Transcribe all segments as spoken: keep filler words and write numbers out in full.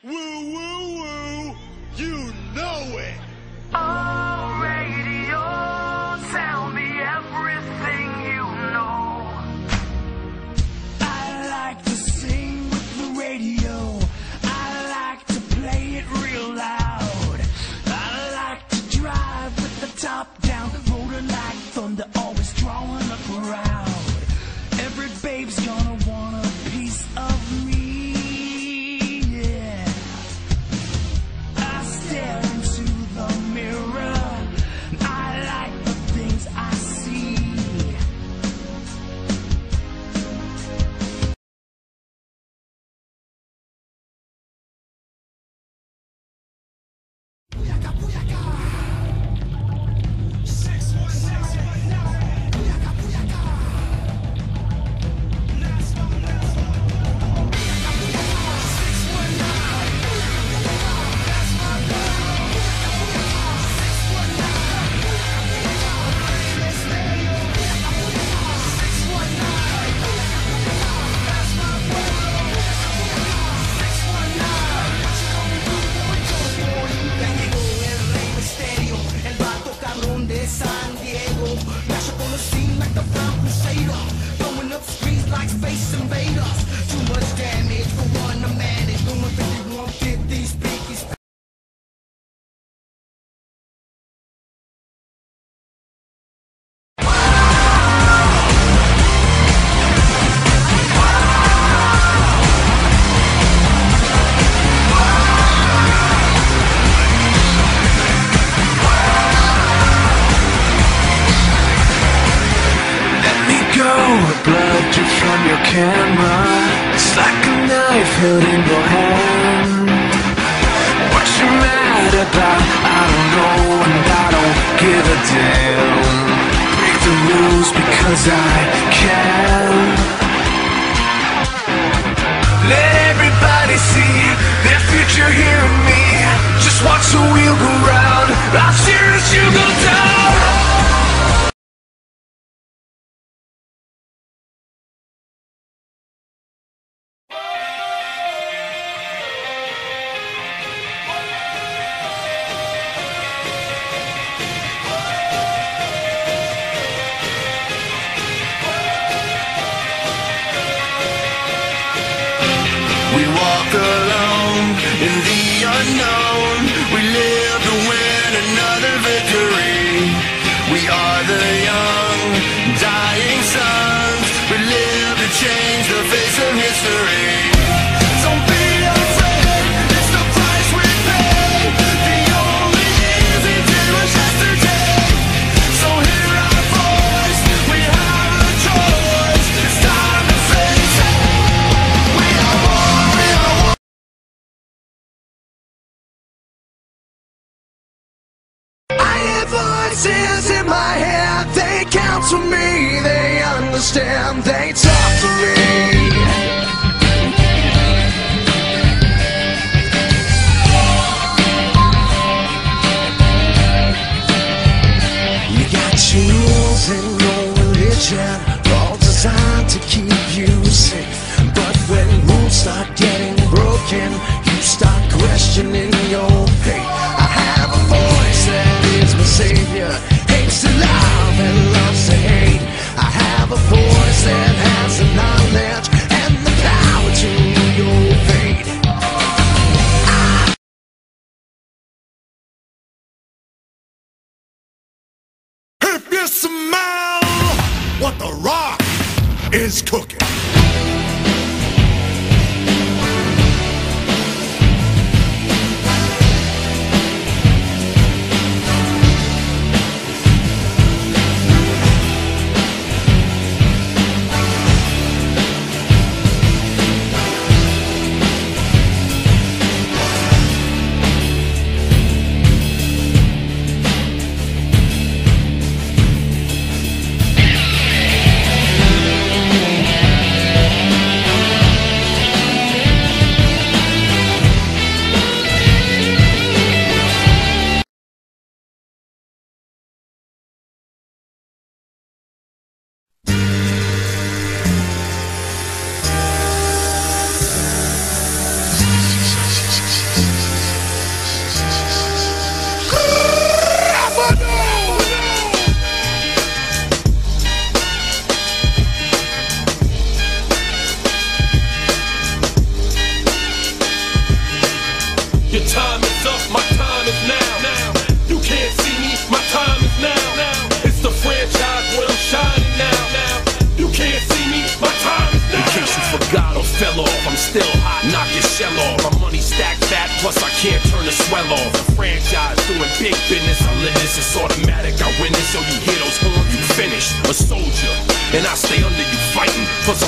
Woo, woo, woo, you know it. Oh, radio, tell me everything you know. I like to sing with the radio. I like to play it real loud. I like to drive with the top down, rolling like thunder, always drawing a crowd. Every babe's gonna want a piece of me. San Diego, mash up on the scene like the Brown Crusader, blowing up streets like Space Invaders. Too much damage for one to manage. Doing fifty-one fifty, speaky. Blood drip from your camera. It's like a knife held in your hand. What you mad about? I don't know, and I don't give a damn. Break the rules because I can. Let everybody see their future here in me. Just watch the wheel go round. I'll cheer as you go down. We walk alone in the unknown. We live to win another victory. We are the young, dying sons. We live to change the face of history. Don't be afraid, it's the price we pay. The only easy day was yesterday. So hear our voice, we have a choice. It's time to face it. We are one, we are one. I hear voices in my head, they counsel me, they understand, they talk to me. You got tools and no religion, all designed to keep you safe. But when rules start getting broken, you start questioning your fate. I have a voice that is my savior, hates to love and loves to hate. I have a voice that has the knowledge and the power to rule your fate. If you smell what the Rock is cooking. I can't see me, my time is now. In case you forgot or fell off, I'm still hot, knock your shell off. My money stacked fat, plus I can't turn the swell off. The franchise doing big business, I live this, it's automatic, I win this. So you hear those horns, you finish, a soldier. And I stay under you fighting, plus I'm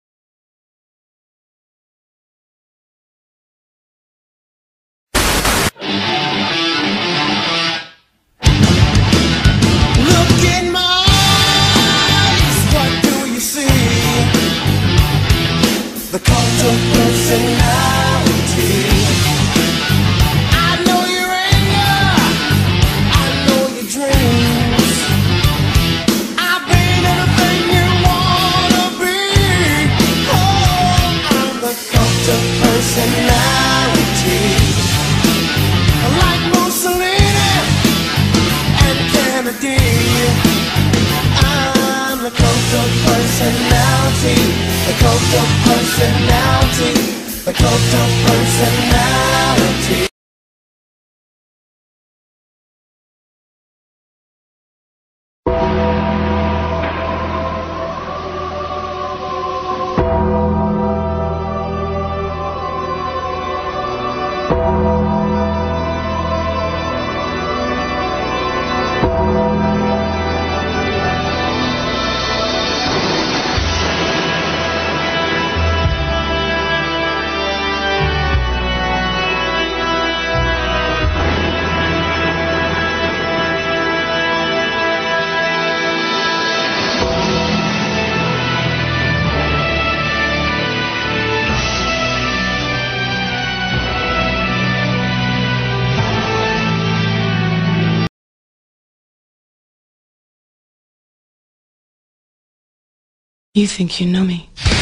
the cult of personality. I know your anger, I know your dreams. I've been anything you wanna be. Oh, I'm the cult of personality. Like Mussolini and Kennedy, I'm the cult of personality. The cult of personality, the cult of personality. You think you know me?